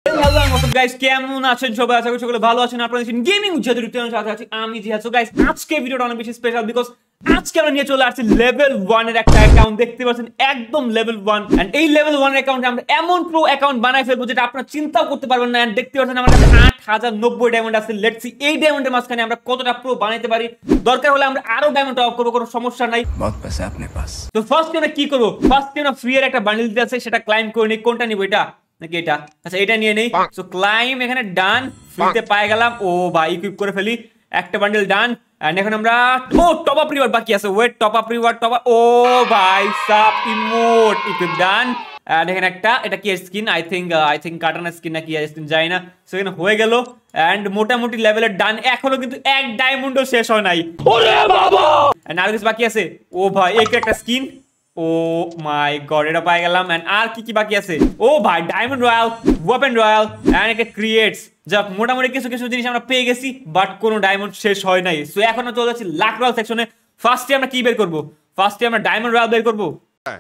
Hello guys, কেমন আছেন সবাই? আশা করি সকলে ভালো আছেন। আপনারা দেখছেন গেমিং উজ্জাদের চ্যানেলের সাথে আছি আমি জিহাদ। সো গাইস, আজকে ভিডিওটা অনেক বেশি স্পেশাল বিকজ আজকে আমরা নিয়ে চলে আসছি লেভেল 1 এর একটা অ্যাকাউন্ট। দেখতে পাচ্ছেন একদম লেভেল 1, এন্ড এই লেভেল 1 এর অ্যাকাউন্টে আমরা এমন প্রো অ্যাকাউন্ট বানাই ফেলবো যেটা আপনারা চিন্তাও করতে পারবেন না। এন্ড দেখতে পাচ্ছেন আমার কাছে 8090 ডায়মন্ড আছে। লেটস সি এই ডায়মন্ডের মাঝখানে আমরা কতটা প্রো বানাইতে পারি। দরকার হলে আমরা আরো ডায়মন্ড টপ করব, কোনো সমস্যা নাই। বহুত পয়সা আপনি পাস। তো ফার্স্ট আমরা কি করব? ফার্স্ট আমরা ফ্রি এর একটা বান্ডেল দিতে আছে, সেটা ক্লাইম করে নেই। কোনটা নিব, এটা নাকি এটা? আচ্ছা, এটা নিয়ে নেই। সো ক্লাইম এখানে ডান, ফ্রিতে পাই গেলাম। ও ভাই, ইকুইপ করে ফেলি। একটা বান্ডেল ডান। এন্ড এখন আমরা টপ আপ রিওয়ার্ড বাকি আছে। Wait, top up reward, top up. ও ভাই সাব ইমোট ইকুইপ ডান। এন্ড এখানে একটা, এটা কি skin? I think katana skin নাকি স্কিন, যাই না। সো এখানে হয়ে গেল। এন্ড মোটামুটি লেভেলের ডান। এখনো কিন্তু এক ডায়মন্ডও শেষ হয় নাই। ওরে বাবা! এন্ড আর কিছু বাকি আছে। ও ভাই, একটা স্কিন। ও মাই গড, এটা পাই গেলাম। এন্ড আর কি বাকি আছে? ও ভাই, diamond royal, weapon royal, and এটা ক্রিয়েটস। যাক, মোটামুটি কিছু জিনিস আমরা পেয়ে গেছি, বাট কোনো ডায়মন্ড শেষ হয় নাই। সো এখনো চলে যাচ্ছি লাক রয়্যাল সেকশনে। ফার্স্টে আমরা কি বের করব? ফার্স্টে আমরা ডায়মন্ড রয়্যাল বের করব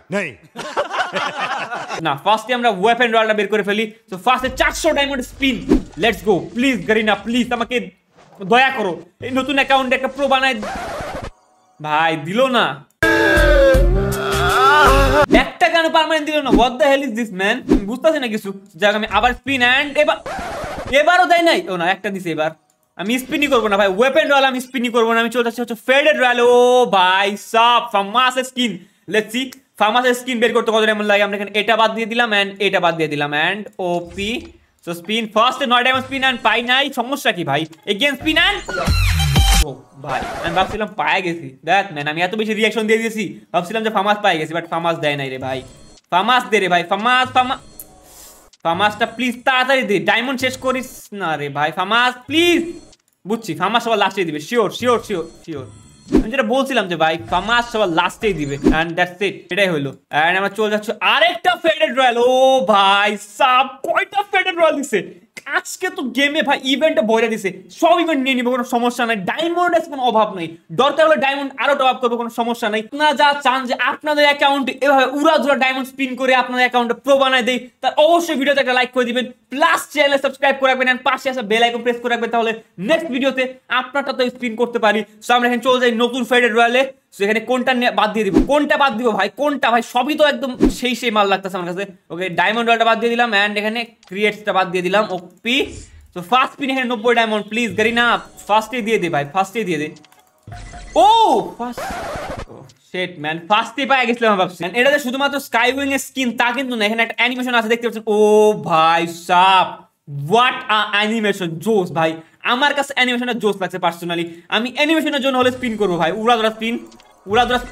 না, ফার্স্টে আমরা ওয়েপন রয়্যালটা বের করে ফেলি। সো ফার্স্টে 400 diamond spin. Let's go. Please Garena, please আমাকে দয়া করো, এই নতুন অ্যাকাউন্টে একটা প্রো বানাই। ভাই দিল না, একটা কেন পার্মানেন্ট দিল না? What the hell is this man? বুঝতেছি না কিছু। যাক, আমি আবার স্পিন। এন্ড এবারও দেয় নাই। ও না, একটা দিছে। এবার আমি স্পিনই করবো না ভাই, ওয়েপন রয়্যাল আমি স্পিনই করবো না। আমি চলে যাচ্ছি হচ্ছে ফেডেড রয়্যাল। ও ভাই সাব, FAMAS skin. Let's see FAMAS skin বের করতে কত ডায়মন্ড লাগে। আমরা এখানে এটা বাদ দিয়ে দিলাম, এন্ড এটা বাদ দিয়ে দিলাম, এন্ড ওপি। সো স্পিন ফার্স্টে 9 ডায়মন্ড স্পিন, এন্ড পাই নাই। সমস্যা কি ভাই? এগেইন স্পিন, এন্ড ও ভাই, আমি ভাবছিলাম পায়ে গেছি। দেখ ম্যান, আমি এত বেশি রিয়াকশন দিয়ে দিয়েছি, ভাবছিলাম যে ফার্মাস পাই গেছি, বাট ফার্মাস দেয় নাই রে ভাই। ফার্মাস দে রে ভাই, ফার্মাসটা প্লিজ তাড়াতাড়ি দে। ডায়মন্ড শেষ করিস না রে ভাই, ফার্মাস প্লিজ। বুঝছি, ফার্মাস সবার লাস্টেই দিবে। শিওর। আমি যেটা বলছিলাম যে ভাই, ফার্মাস সবার লাস্টেই দিবে। এন্ড দ্যাটস ইট, এটাই হলো। এন্ড আমরা চলে যাচ্ছি আরেকটা ফেডেড রয়্যাল। ও ভাই সাব, কয়টা ফেডেড রয়্যাল দিছে আজকে তো গেমে ভাই। ইভেন্টে বইরা দিছে, সব ইভেন্ট নিয়ে নিবো, কোনো সমস্যা নাই। ডায়মন্ড আছে, কোনো অভাব নাই। দরকার হলে ডায়মন্ড আরো টপ আপ করবো, কোনো সমস্যা নাই। আপনারা যা চান যে আপনাদের অ্যাকাউন্টে এভাবে উড়াধুরা ডায়মন্ড স্পিন করে আপনাদের অ্যাকাউন্টে প্রো বানায় দেই, তার অবশ্যই ভিডিওতে একটা লাইক করে দিবেন, প্লাস চ্যানেলে সাবস্ক্রাইব করে রাখবেন, এন্ড পাশে আসা বেল আইকন প্রেস করে রাখবেন। তাহলে নেক্সট ভিডিওতে আপনারটা তো স্পিন করতে পারি। সো আমরা এখানে চলে যাই নতুন ফেডেড রয়্যালে। সো এখানে কোনটা বাদ দিয়ে দিব? কোনটা বাদ দিব ভাই? কোনটা ভাই? সবই তো একদম সেই মাল লাগতেছে আমার কাছে। ওকে, ডায়মন্ড রয়্যালটা বাদ দিয়ে দিলাম, এন্ড এখানে ক্রিয়েটসটা বাদ দিয়ে দিলাম। ওপি। তো ফার্স্ট স্পিন এখানে 90 ডায়মন্ড। প্লিজ গরিনা, ফার্স্টে দিয়ে দে ভাই, ফার্স্টে দিয়ে দে। Oh first, oh shit man, ফার্স্টে পাই গেছিলাম ভাবছি। এটাতে শুধুমাত্র স্কাই উইং এর স্কিন তা কিন্তু না, এখানে একটা অ্যানিমেশন আছে, দেখতে পাচ্ছেন। ও ভাই সাব, হোয়াট আ অ্যানিমেশন, জোস ভাই। আমার কাছে অ্যানিমেশনটা জোস লাগছে পার্সোনালি। আমি অ্যানিমেশনের জন্য হলে স্পিন করবো ভাই। উড়াধুরা স্পিন, উড়াধুরা।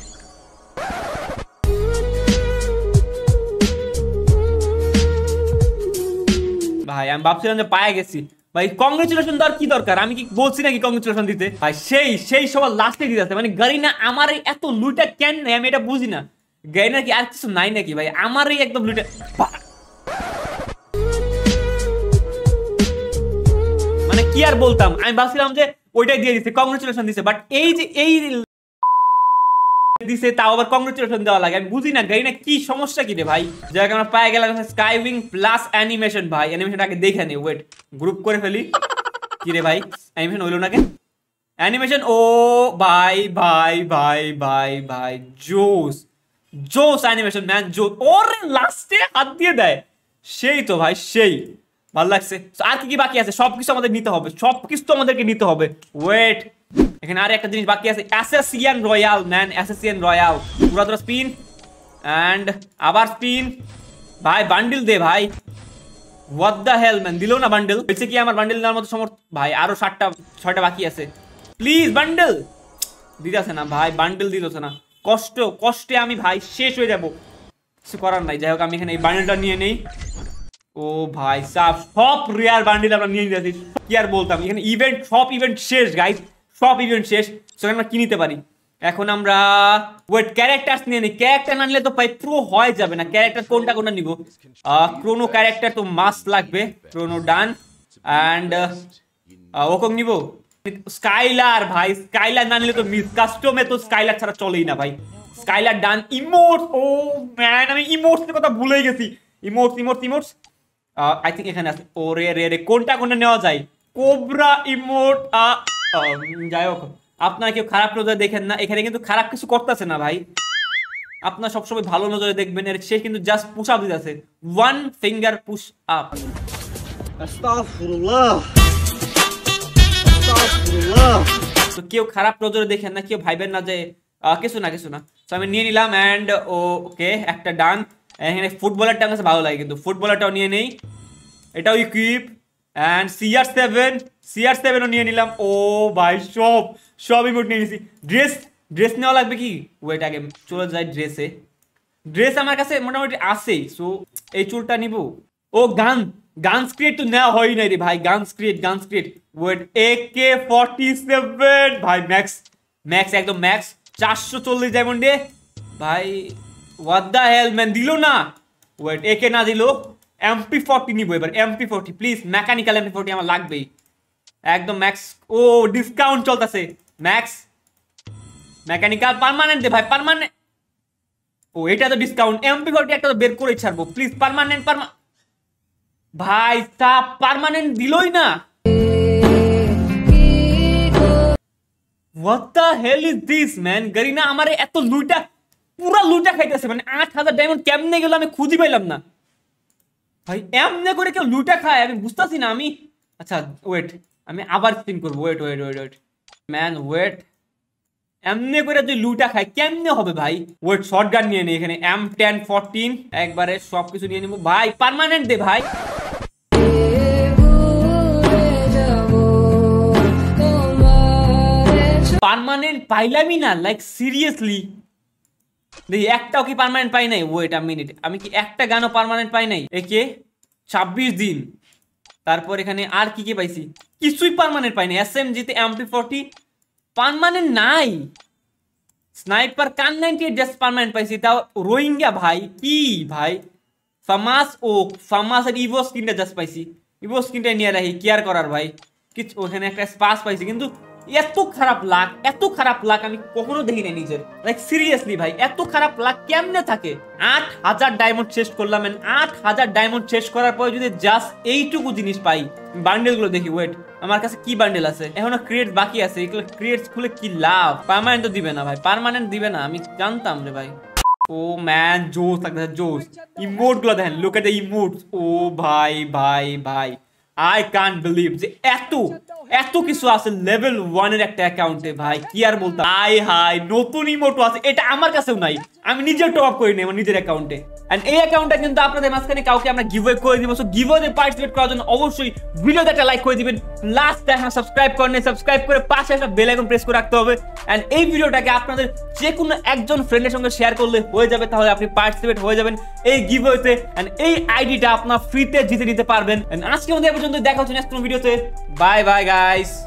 ভাই আমি ভাবছিলাম যে পায়ে গেছি ভাই। কংগ্রেচুলেশন দেওয়ার কি দরকার? আমি কি বলছি নাকি কংগ্রেচুলেশন দিতে? ভাই সেই সবার লাস্টে দিতে আছে। মানে গারিনা আমার এই এত লুটা কেন নেই, আমি এটা বুঝি না। গারিনা কি আর কিছু নাই নাকি ভাই? আমার এই একদম লুটা। মানে কি আর বলতাম, আমি ভাবছিলাম যে ওইটাই দিয়ে দিচ্ছে, কংগ্রেচুলেশন দিছে, বাট এই যে এই দিছে তাও আবার কংগ্রেচুলেশন দেওয়া লাগে। আমি বুঝি না গারিনা কি সমস্যা কি রে ভাই। যাকে আমরা পায়ে গেলাম স্কাই উইং প্লাস অ্যানিমেশন। ভাই অ্যানিমেশনটা আগে দেখে নি, ওয়েট, গ্রুপ করে ফেলি। কি রে ভাই, অ্যানিমেশন হইলো না কেন? অ্যানিমেশন, ও ভাই ভাই ভাই ভাই ভাই, জোস অ্যানিমেশন ম্যান, জোস। ওরে লাস্টে হাত দিয়ে দেয়, সেই তো ভাই, সেই ভালো লাগছে। আর কি বাকি আছে? সবকিছু আমাদের নিতে হবে, সবকিছু তো আমাদেরকে নিতে হবে। ওয়েট, এখানে আর একটা জিনিস বাকি আছে, assassin royal man, assassin royal. পুরা স্পিন, এন্ড আবার স্পিন। ভাই বান্ডিল দে ভাই। হোয়াট দ্য হেল ম্যান, দিলো না বান্ডিল। হয়েছে কি আমার বান্ডিল নেওয়ার মতো সমর্থ? ভাই আরো 6টা বাকি আছে। প্লিজ বান্ডিল দিতেছে না ভাই, বান্ডিল দিতেছে না। কষ্টে আমি ভাই শেষ হয়ে যাবো, কিছু করার নাই। যাই হোক, আমি এখানে এই বান্ডিলটা নিয়ে নেই। ও ভাই সাব, সব রেয়ার বান্ডিল আমরা নিয়ে নিয়েছি। কি আর বলতাম, এখানে সব ইভেন্ট শেষ গাইস, সব ইভেন্ট শেষ। সেখানে আমরা কি নিতে পারি? এখন আমরা ওয়েট, ক্যারেক্টারস নিয়ে নিই। ক্যারেক্টার না নিলে তো ভাই প্রো হয়ে যাবে না। ক্যারেক্টার কোনটা নিব? ক্রোনো ক্যারেক্টার তো মাস্ট লাগবে। ক্রোনো ডান, এন্ড ওকং নিব। স্কাইলার ভাই, স্কাইলার না নিলে তো মিস। কাস্টমে তো স্কাইলার ছাড়া চলেই না ভাই। Skylar done. Emotes, oh man, আমি ইমোটস এর কথা ভুলেই গেছি। ইমোটস আই থিঙ্ক এখানে আছে। ও রে রে রে, কোনটা নেওয়া যায়? Cobra emote. যাই হোক, আপনারা কেউ খারাপ নজরে দেখেন না, এখানে কিন্তু খারাপ কিছু করতেছে না ভাই, আপনার সবসময় ভালো নজরে দেখবেন। এর সে কিন্তু জাস্ট পুশ আপ দিতেছে, 1 ফিঙ্গার পুশ আপ। আস্তাগফিরুল্লাহ, আস্তাগফিরুল্লাহ। তো কেউ খারাপ নজরে দেখেন না, কেউ ভাইবেন না যে কিছু না। তো আমি নিয়ে নিলাম এন্ড ওকে, একটা ডান। এখানে ফুটবলারটা আমার কাছে ভালো লাগে, কিন্তু ফুটবলারটাও নিয়ে নেই, এটাও ইকুইপ। এন্ড CR7 ও নিয়ে নিলাম। ও ভাই, সব ইমোট নিয়ে নিয়েছি। ড্রেস নেওয়া লাগবে কি? ওয়েট, আগে চলে যায় ড্রেসে। ড্রেস আমার কাছে মোটামুটি আছেই, সো এই চুলটা নিব। ও গান স্ক্রিট তো নেওয়া হয় নাই রে ভাই, গান স্ক্রিট। ওয়েট, AK-47 ভাই, ম্যাক্স একদম ম্যাক্স, 440 ডায়মন্ড ডে ভাই। হোয়াট দ্য হেল ম্যান, দিল না। ওয়েট, AK না দিল, MP40 নিব এবার। MP40 প্লিজ, মেকানিক্যাল MP40 আমার লাগবেই একদম ম্যাক্স। ও ডিসকাউন্ট চলতেছে, ম্যাক্স মেকানিক্যাল পার্মানেন্ট দে ভাই, পার্মানেন্ট। ও এটা তো ডিসকাউন্ট, MP40 একটা তো বের করে ছাড়বো প্লিজ। পার্মানেন্ট ভাই, তা পার্মানেন্ট দিলই না। What the hell is this man? গরিনা আমারে এত পুরা লুটা খাইতেছে, মানে 8000 ডায়মন্ড কেমনে গেল আমি খুঁজে পাইলাম না ভাই। এমনে করে কেউ লুটা খায় আমি বুঝতেছি না। আমি আচ্ছা ওয়েট, আমি আবার স্পিন করবো। ওয়েট ম্যান, ওয়েট, এমনে করে তুই লুটা খায় কেমনে হবে ভাই? ওয়েট, শটগান নিয়ে নে, এখানে M1014 একবারে সবকিছু নিয়ে নিবো ভাই। পার্মানেন্ট দে ভাই। পার্মানেন্ট পাইলামই না, লাইক সিরিয়াসলি। দেখি একটাও কি পার্মানেন্ট পাই নাই? ওয়েট আ মিনিট, আমি কি একটা গানও পার্মানেন্ট পাই নাই? একে 26 দিন, তারপর এখানে আর কি পাইছি? কিছুই পার্মানেন্ট পাই নাই। SMG তে MP40 পার্মানেন্ট নাই। স্নাইপার কান 98 জাস্ট পার্মানেন্ট পাইছি, তাও রোহিঙ্গা ভাই। কি ভাই, ফামাস আর ইভো স্কিনটা জাস্ট পাইছি। ইভো স্কিনটা নিয়ে রাখি, কেয়ার করার ভাই কিছু। ওখানে একটা স্পাস পাইছি, কিন্তু এত খারাপ লাক আমি কখনো দেখি নাই নিজের। লাইক সিরিয়াসলি ভাই, এত খারাপ লাক কেমনে থাকে? 8000 ডায়মন্ড শেষ করলাম, 8000 ডায়মন্ড শেষ করার পরে যদি জাস্ট এইটুকু জিনিস পাই। বান্ডেল গুলো দেখি, ওয়েট, আমার কাছে কি বান্ডেল আছে? এখনো ক্রিয়েট বাকি আছে, এগুলো ক্রিয়েট খুলে কি লাভ? পার্মানেন্ট তো দিবে না ভাই, পার্মানেন্ট দিবে না, আমি জানতাম রে ভাই। ও ম্যান, জোস লাগতেছে, জোস। ইমোট গুলো দেখেন, লুক এট দ্য ইমোটস। ও ভাই, আই কান্ট বিলিভ যে এত কিছু আছে লেভেল 1 এর একটা অ্যাকাউন্টে ভাই। কি আর বলতাম, হাই নতুন ইমোটো আছে, এটা আমার কাছেও নাই, আমি নিজে টপ আপ করি নাই আমার নিজের অ্যাকাউন্টে। এন্ড এই অ্যাকাউন্টটা কিন্তু আপনাদের মাঝখানে কাউকে আমরা গিভওয়ে করে দিব। সো গিভওয়েতে পার্টিসিপেট করার জন্য অবশ্যই ভিডিওতে একটা লাইক করে দিবেন, লাস্ট টাইম সাবস্ক্রাইব করেন, সাবস্ক্রাইব করে পাশে একটা বেল আইকন প্রেস করে রাখতে হবে। এন্ড এই ভিডিওটাকে আপনাদের যে কোনো একজন ফ্রেন্ডের সঙ্গে শেয়ার করলে হয়ে যাবে, তাহলে আপনি পার্টিসিপেট হয়ে যাবেন এই গিভওয়েতে। এন্ড এই আইডিটা আপনার ফ্রিতে জিতে নিতে পারবেন। এন্ড আজকে আমাদের পর্যন্ত দেখা হচ্ছে নেক্সট ভিডিওতে। Bye bye guys.